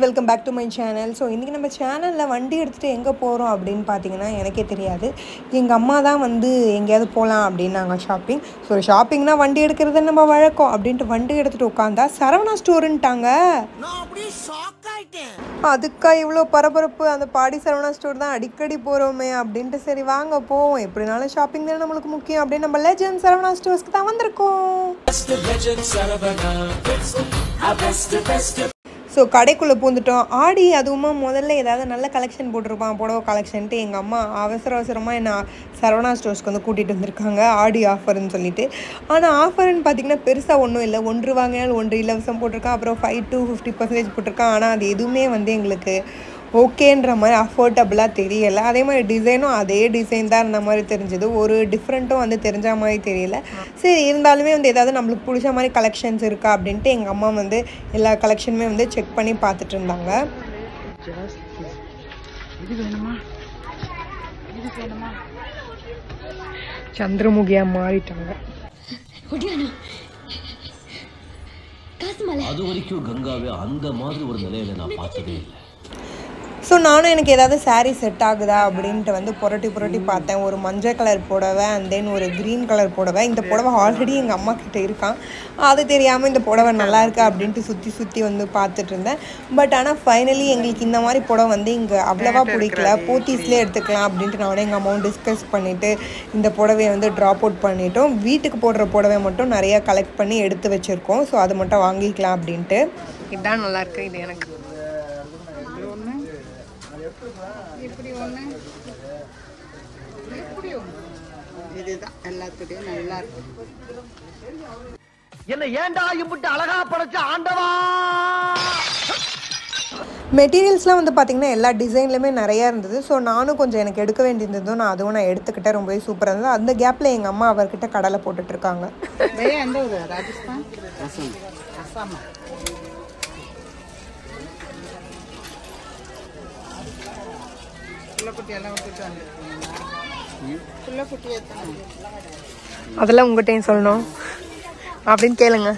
welcome back to my channel. So இன்னைக்கு நம்ம சேனல்ல வண்டி எடுத்துட்டு எங்க போறோம் அப்படினு பாத்தீங்கன்னா எனக்கே தெரியாது. எங்க அம்மா தான் வந்து எங்கயாவது போலாம் அப்படினாங்க ஷாப்பிங். சோ ஷாப்பிங்னா வண்டி எடுக்கிறது நம்ம வழக்கம் அப்படினு வண்டி எடுத்துட்டு உட்கார்ந்தா சரவணா ஸ்டோர்ன்ட்டாங்க. நான் அப்படியே ஷாக் ஆயிட்டேன். அதுக்கா இவ்ளோ பரபரப்பு அந்த பாடி சரவணா ஸ்டோர் தான் அடிக்கடி போறோமே அப்படினு சரி வாங்க போவோம். எப்படினாலும் ஷாப்பிங் தான் நமக்கு முக்கியம் அப்படி நம்ம லெஜெண்ட் சரவணா ஸ்டோர்ஸ்க்கு தான் வந்திருக்கோம். ஸோ கடைக்குள்ளே பூந்துட்டோம். ஆடி அதுவுமா முதல்ல ஏதாவது நல்ல கலெக்ஷன் போட்டிருப்பான் புடவை கலெக்ஷன்ட்டு எங்கள் அம்மா அவசரமாக என்ன சரவணா ஸ்டோர்ஸ்க்கு வந்து கூட்டிகிட்டு வந்திருக்காங்க ஆடி ஆஃபர்னு சொல்லிட்டு. ஆனால் ஆஃபர்னு பார்த்திங்கன்னா பெருசாக ஒன்றும் இல்லை. 1 வாங்கினால் 1 இலவசம் போட்டிருக்கான். அப்புறம் 5 to 50% போட்டிருக்கான். ஆனால் அது எதுவுமே வந்து எங்களுக்கு ஓகேன்ற மாதிரி அஃபோர்டபுளாக தெரியலை. அதே மாதிரி டிசைனும் அதே டிசைன் தான் இருந்த மாதிரி தெரிஞ்சது. ஒரு டிஃப்ரெண்ட்டும் வந்து தெரிஞ்ச மாதிரி தெரியல. சரி இருந்தாலுமே வந்து ஏதாவது நம்மளுக்கு பிடிச்ச மாதிரி கலெக்ஷன்ஸ் இருக்கா அப்படின்ட்டு எங்கள் அம்மா வந்து எல்லா கலெக்ஷனுமே வந்து செக் பண்ணி பார்த்துட்டு இருந்தாங்க. சந்திரமுகியா மாறிட்டாங்க. அது வரைக்கும் கங்காவே அந்த மாதிரி ஒரு நிலையில நான் பார்த்ததே இல்லை. ஸோ நானும் எனக்கு ஏதாவது சாரீ செட் ஆகுதா அப்படின்ட்டு வந்து புரட்டி பார்த்தேன். ஒரு மஞ்சள் கலர் புடவை அண்ட் தென் ஒரு க்ரீன் கலர் புடவை. இந்த புடவை ஆல்ரெடி எங்கள் அம்மா கிட்டே இருக்கான். அது தெரியாமல் இந்த புடவை நல்லா இருக்கா அப்படின்ட்டு சுற்றி வந்து பார்த்துட்டு இருந்தேன். பட் ஆனால் ஃபைனலி எங்களுக்கு இந்த மாதிரி புடவை வந்து இங்கே அவ்வளோவா பிடிக்கல. போத்தீஸ்லேயே எடுத்துக்கலாம் அப்படின்ட்டு நானே எங்கள் அம்மாவும் டிஸ்கஸ் பண்ணிவிட்டு இந்த புடவையை வந்து ட்ராப் அவுட் பண்ணிட்டோம். வீட்டுக்கு போடுற புடவை மட்டும் நிறையா கலெக்ட் பண்ணி எடுத்து வச்சுருக்கோம். ஸோ அதை மட்டும் வாங்கிக்கலாம் அப்படின்ட்டு. இதுதான் நல்லாயிருக்கு. இது எனக்கு இதுதான் எல்லாத்துடையும் நல்லா இருக்கு. என்ன ஏண்டா இம்புட்டு அழகா படைச்ச ஆண்டவா. மெட்டீரியல்ஸ்லாம் வந்து பார்த்திங்கன்னா எல்லா டிசைன்லையுமே நிறையா இருந்தது. ஸோ நானும் கொஞ்சம் எனக்கு எடுக்க வேண்டியிருந்ததும் அதுவும் நான் எடுத்துக்கிட்டேன். ரொம்பவே சூப்பராக இருந்தது. அந்த கேப்பில் எங்கள் அம்மா அவர்கிட்ட கடலை போட்டுட்ருக்காங்க. ராஜஸ்தான் அசாம் அதெல்லாம் உங்கள்கிட்டையும் சொல்லணும் அப்படின்னு கேளுங்க.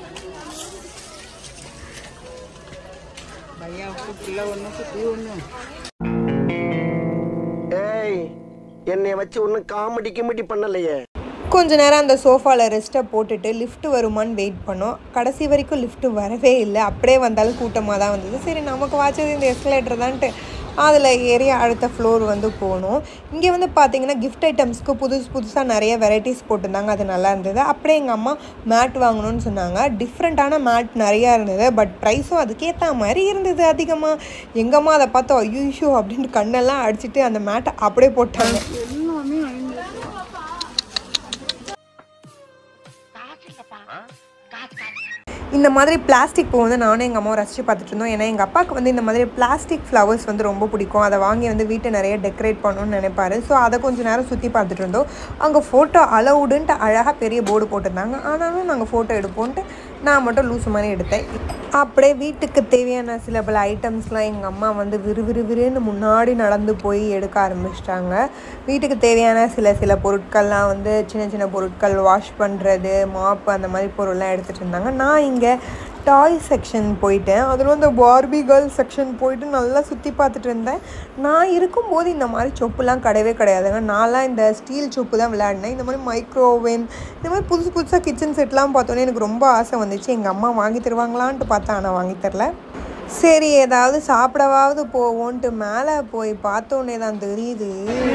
என்னை வச்சு ஒன்னும் காமெடி பண்ணலையே. கொஞ்ச நேரம் அந்த சோஃபாவில் ரெஸ்ட்டை போட்டுட்டு லிஃப்ட் வருமானு வெயிட் பண்ணோம். கடைசி வரைக்கும் லிஃப்ட் வரவே இல்லை. அப்படியே வந்தாலும் கூட்டமாக தான் வந்தது. சரி நமக்கு வாச்சது இந்த எஸ்கலேட்டர் தான்ட்டு அதில் ஏறி அடுத்த ஃப்ளோர் வந்து போகணும். இங்கே வந்து பார்த்திங்கன்னா கிஃப்ட் ஐட்டம்ஸ்க்கு புதுசாக நிறைய வெரைட்டிஸ் போட்டிருந்தாங்க. அது நல்லா இருந்தது. அப்படியே எங்கள் அம்மா மேட் வாங்கணும்னு சொன்னாங்க. டிஃப்ரெண்ட்டான மேட் நிறையா இருந்தது. பட் ப்ரைஸும் அதுக்கேற்ற மாதிரி இருந்தது அதிகமாக. எங்கள் அம்மா அதை பார்த்தோம் ஐயோ அப்படின்ட்டு கண்ணெல்லாம் அடிச்சுட்டு அந்த மேட்டை அப்படியே போட்டாங்க. இந்த மாதிரி பிளாஸ்டிக் பூ வந்து நானும் எங்கள் அம்மாவும் ரசித்து பார்த்துட்டு இருந்தோம். ஏன்னா எங்கள் அப்பாவுக்கு வந்து இந்த மாதிரி பிளாஸ்டிக் ஃப்ளவர்ஸ் வந்து ரொம்ப பிடிக்கும். அதை வாங்கி வந்து வீட்டை நிறைய டெக்கரேட் பண்ணணும்னு நினைப்பாரு. ஸோ அதை கொஞ்சம் நேரம் சுற்றி பார்த்துட்டு இருந்தோம். அங்கே ஃபோட்டோ அலவுடுன்ட்டு அழகாக பெரிய போர்டு போட்டிருந்தாங்க. ஆனாலும் நாங்கள் ஃபோட்டோ எடுப்போன்ட்டு நான் மட்டும் லூஸ் மாதிரி எடுத்தேன். அப்படியே வீட்டுக்கு தேவையான சில பல ஐட்டம்ஸ்லாம் எங்கள் அம்மா வந்து விறுவிறுன்னு முன்னாடி நடந்து போய் எடுக்க ஆரம்பிச்சிட்டாங்க. வீட்டுக்கு தேவையான சில பொருட்கள்லாம் வந்து சின்ன பொருட்கள் வாஷ் பண்ணுறது மாப்பு அந்த மாதிரி பொருள்லாம் எடுத்துகிட்டு இருந்தாங்க. நான் இங்கே டாய் செக்ஷன் போயிட்டேன். அதில் வந்து பார்பி கேர்ள் செக்ஷன் போயிட்டு நல்லா சுற்றி பார்த்துட்டு இருந்தேன். நான் இருக்கும்போது இந்த மாதிரி சொப்புலாம் கிடையாதுங்க. நான்லாம் இந்த ஸ்டீல் சொப்பு தான் விளையாடினேன். இந்த மாதிரி மைக்ரோவேவ் இந்த மாதிரி புதுசாக கிச்சன் செட்லாம் பார்த்தோன்னே எனக்கு ரொம்ப ஆசை வந்துச்சு. எங்கள் அம்மா வாங்கி தருவாங்களான்ட்டு பார்த்தா ஆனால் வாங்கி தரல. சரி ஏதாவது சாப்பிடவாவது போவோன்ட்டு மேலே போய் பார்த்தோன்னே தான் தெரியுது.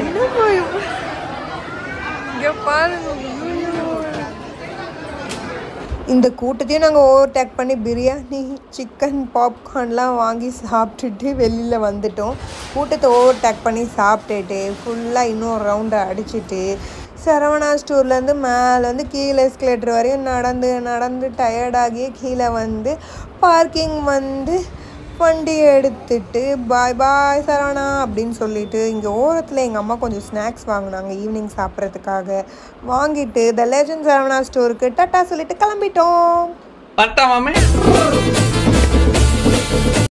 இந்த கூட்டத்தையும் நாங்கள் ஓவர்டேக் பண்ணி பிரியாணி சிக்கன் பாப்கார்ன்லாம் வாங்கி சாப்பிட்டுட்டு வெளியில் வந்துட்டோம். கூட்டத்தை ஓவர்டேக் பண்ணி சாப்பிட்டுட்டு ஃபுல்லாக இன்னொரு ரவுண்டை அடிச்சுட்டு சரவணா ஸ்டோர்லேருந்து மேலே வந்து கீழே எஸ்கலேட்டர் வரையும் நடந்து டயர்டாகி கீழே வந்து பார்க்கிங் வந்து வண்டி எடுத்துட்டு பாய் சரவணா அப்படின்னு சொல்லிட்டு இங்கே ஓரத்தில் எங்கள் அம்மா கொஞ்சம் ஸ்நாக்ஸ் வாங்கினாங்க ஈவினிங் சாப்பிட்றதுக்காக. வாங்கிட்டு த லெஜெண்ட் சரவணா ஸ்டோருக்கு டாட்டா சொல்லிட்டு கிளம்பிட்டோம்.